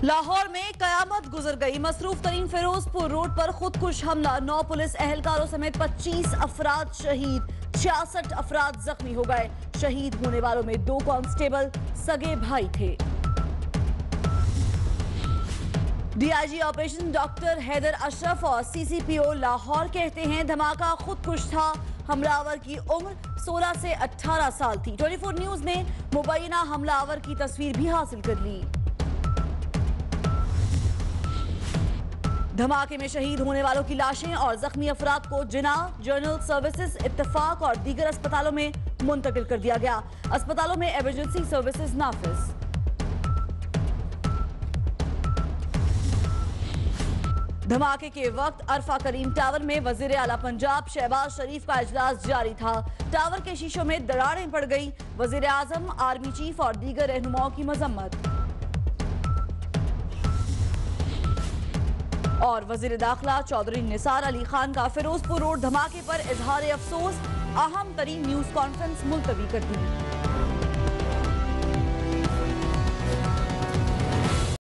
लाहौर में कयामत गुजर गई। मसरूफ तरीन फिरोजपुर रोड पर खुदकुश हमला, 9 पुलिस एहलकारों समेत 25 अफराद शहीद, 66 अफराद जख्मी हो गए। शहीद होने वालों में 2 कांस्टेबल सगे भाई थे। DIG operation doctor Haider Ashraf और सीसीपीओ लाहौर कहते हैं धमाका खुदकुश था। हमलावर की उम्र 16 से 18 साल थी। 24 न्यूज ने मुबैना हमलावर की तस्वीर भी हासिल कर ली। धमाके में शहीद होने वालों की लाशें और जख्मी अफराद को जिना, जनरल सर्विसेज, इत्तेफाक और दीगर अस्पतालों में मुंतकिल कर दिया गया। अस्पतालों में इमरजेंसी सर्विसेज नाफिज। धमाके के वक्त अरफा करीम टावर में वजीर आला पंजाब शहबाज शरीफ का इजलास जारी था। टावर के शीशों में दरारें पड़ गई। वजीर आजम, आर्मी चीफ और दीगर रहनुमाओं की मजम्मत। और वजीर दाखिला चौधरी निसार अली खान का फिरोजपुर रोड धमाके पर इजहार अफसोस, अहम तरीन न्यूज कॉन्फ्रेंस मुलतवी कर दी।